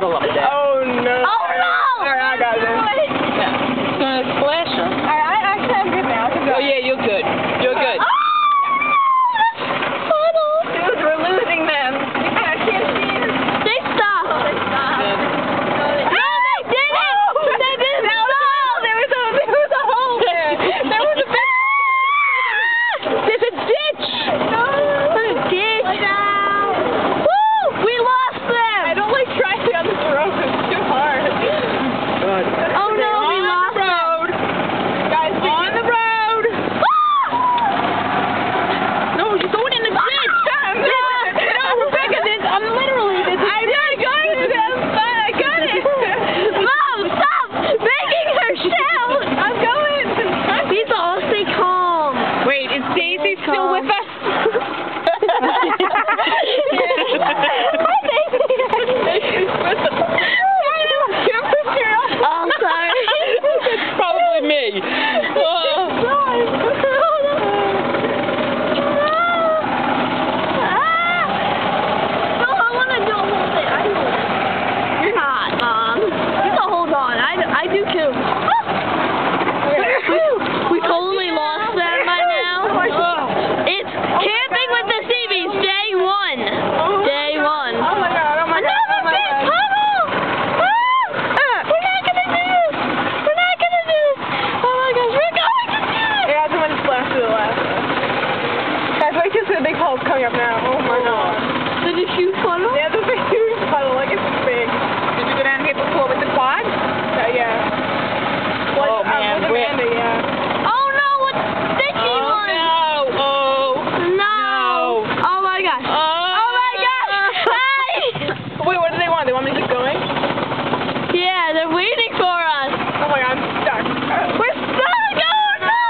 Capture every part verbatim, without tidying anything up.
puddle up there. Oh no. Oh no! Alright, I got this. Yeah. It's gonna splash her. Alright, I actually am good now. I can go. Oh yeah, you're good. You're good. Ah! Puddle! Dude, we're losing them. I can't see it. They stopped. They stopped. Good. No, they didn't! They didn't stop! There was a, there was a hole there. There was a big There's a ditch! No! There's a ditch! Look out! Woo! We lost them! I don't like trying down this road. It's too hard. Good. Oh no, we On lost the road. Guys, on the road. No, you're going in the ditch. No, no, Rebecca, this, I'm literally, this is I'm not going to them, but I got it. Mom, stop making her shout! I'm going. These all stay calm. Wait, is Daisy still with us? Oh, sorry. It's probably me. Oh. No, I want to do hold it. I hold it. You're not, Mom. You can hold on. I, I do too. We totally lost them by now. It's Camping with the Seabees, day one. Day one. Oh my god, oh my god. Another oh my big god. puddle! Ah! We're not gonna do this! We're not gonna do this! Oh my gosh, we're going to do this! Yeah, that's when it splashed to the left. Guys, wait till the big puddle's coming up now. Oh my god. There's a huge puddle? Yeah, there's a huge puddle, like it's big. Did you go down here before with the quad? Uh, yeah. What, Oh, man, Um, with we're- Amanda, yeah. Oh no, what's sticky Oh one? no! Oh. No! Oh my gosh! Oh, my gosh! Hi! Wait, what do they want? They want me to keep going? Yeah, they're waiting for us. Oh my god, I'm stuck. We're stuck! Oh no!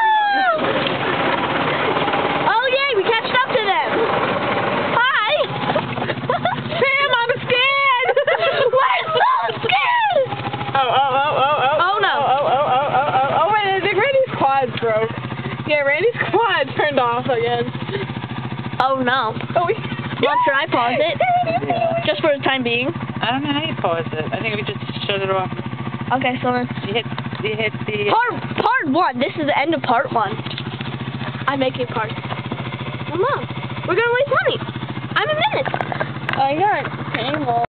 Oh yay, we catched up to them. Hi! Sam, I'm scared! We're so scared! Oh, oh, oh, oh, oh. Oh, no. Oh, oh, oh, oh, oh, oh. Oh, wait, I think Randy's quad broke. Yeah, Randy's quad turned off again. Oh no. Oh, we... Well, should I pause it? Yeah. Just for the time being. I don't know how you pause it. I think we just shut it off. Okay, so then. You hit, you hit the... Part, part one. This is the end of part one. I'm making parts. Well, Mom, we're gonna waste money. I'm a minute. I got it.